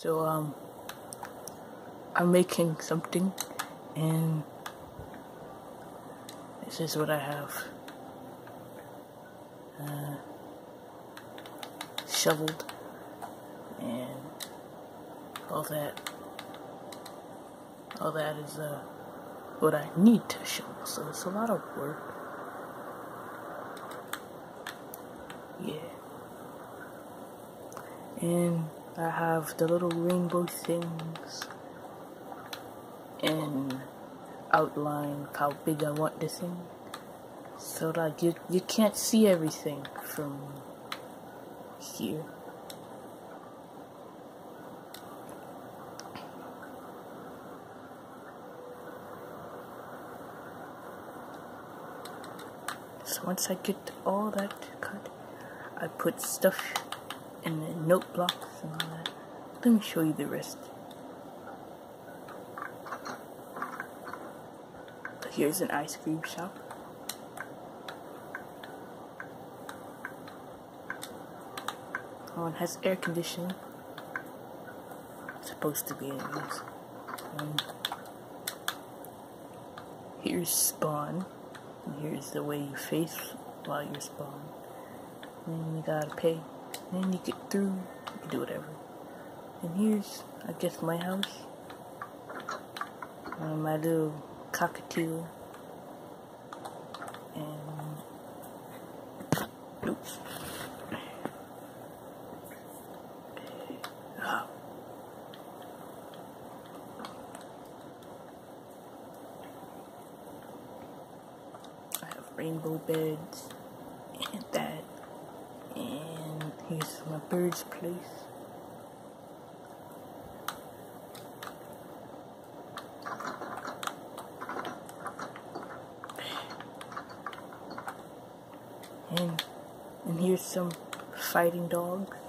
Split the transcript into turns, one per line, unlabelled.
So I'm making something, and this is what I have. Shoveled and all that is what I need to shovel, so it's a lot of work. Yeah. And I have the little rainbow things and outline how big I want the thing, so that you can't see everything from here. So once I get all that cut, I put stuff in the note blocks and all that. Let me show you the rest. Here's an ice cream shop. Oh, it has air conditioning. It's supposed to be anyways. Here's spawn. And here's the way you face while you're spawn. And you gotta pay. And you get through. You can do whatever. And here's, I guess, my house. My little cockatiel. And oops. Oh. I have rainbow beds and that. And here's my bird's place. And here's some fighting dogs.